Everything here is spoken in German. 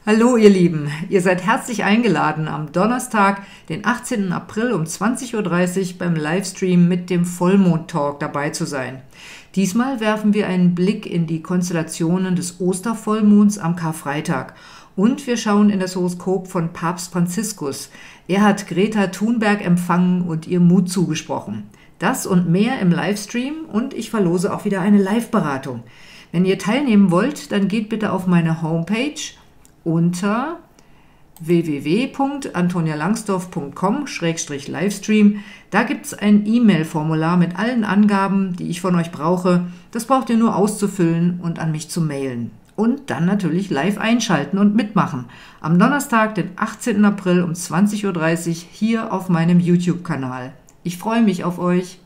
Hallo ihr Lieben, ihr seid herzlich eingeladen, am Donnerstag, den 18. April um 20:30 Uhr beim Livestream mit dem Vollmond-Talk dabei zu sein. Diesmal werfen wir einen Blick in die Konstellationen des Ostervollmonds am Karfreitag und wir schauen in das Horoskop von Papst Franziskus. Er hat Greta Thunberg empfangen und ihr Mut zugesprochen. Das und mehr im Livestream und ich verlose auch wieder eine Live-Beratung. Wenn ihr teilnehmen wollt, dann geht bitte auf meine Homepage unter www.antonialangsdorf.com/livestream. Da gibt es ein E-Mail-Formular mit allen Angaben, die ich von euch brauche. Das braucht ihr nur auszufüllen und an mich zu mailen. Und dann natürlich live einschalten und mitmachen. Am Donnerstag, den 18. April um 20:30 Uhr hier auf meinem YouTube-Kanal. Ich freue mich auf euch.